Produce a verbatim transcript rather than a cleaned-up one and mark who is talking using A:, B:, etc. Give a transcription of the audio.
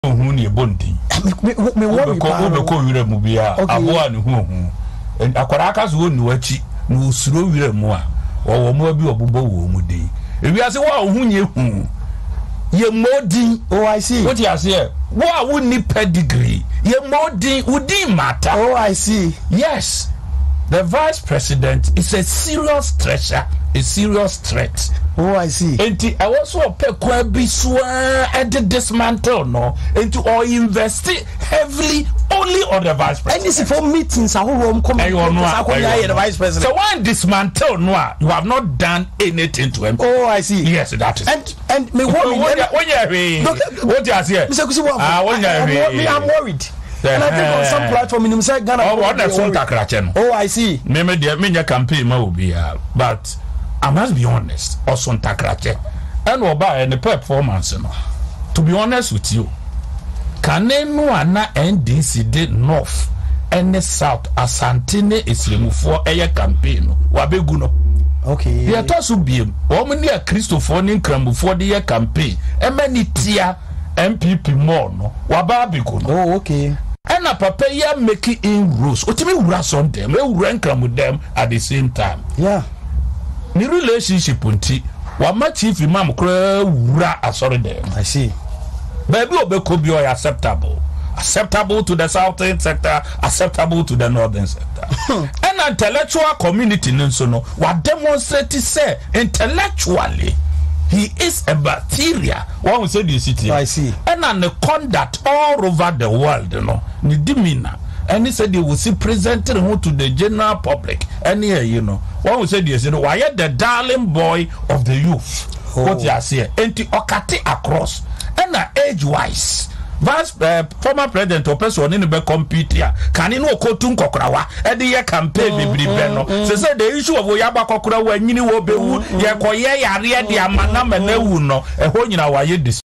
A: Who ni bondi?
B: Me worry
A: pa. Ube ko wire mu bia. Aboa ne hu hu. Akwara aka so ni wachi. No usuro wire mu a. Wo mo bi obubo wo mu de. Ewi ase wo hu nye hu. Ye modi.
B: Oh, I see.
A: What you say? Wo a wo ni pedigree. Ye modi udi matter.
B: Oh, I see.
A: Yes. The vice president is a serious treasure, a serious threat.
B: Oh, I see.
A: And I also pay quite be swear and dismantle no into or invest heavily only on the vice president.
B: And this is for meetings. I will come and the vice president.
A: So when dismantle no, you have not done anything to him.
B: Oh, I see.
A: Yes, that is.
B: And and me worry.
A: What you what you say?
B: Mister Kusi, ah, I'm worried. And I think on some platform in Ghana.
A: Oh, what that's on Takrachen.
B: Oh, I see.
A: Maybe the media campaign will be here, but I must be honest. Also on Takrachen, and we'll buy any performance. No, to be honest with you, can no na N D C did north and the south Asantine is removed for a campaign. Wabeguno.
B: Okay.
A: The atos will be woman near Christopher Ninkram for the year campaign. And many tia M P P more no. Wababigun.
B: Oh, okay.
A: And a papa ya making in rules. What me rush on them? We rank them with them at the same time.
B: Yeah.
A: The relationship unti. What my chief imam kura ura asori them.
B: I see.
A: Baby obe be acceptable. Acceptable to the southern sector, acceptable to the northern sector. And intellectual community nso no what demonstrate say intellectually he is a bacteria. One will say the city.
B: I see.
A: And an the conduct all over the world, you know, ni demeanor. And he said he will see presenting him to the general public. And here, you know, one will say this, you know, why the darling boy of the youth? Oh. What you say? And to okate across. And age wise. Vice uh, former president or person in the compete here. Can you know Kotun Kokrawa? And the year campaign be bribeno. So say the issue of Oyaba Kokra when you know be wood, ya koye ya ria di amana mene uno. E ho nyina waye dis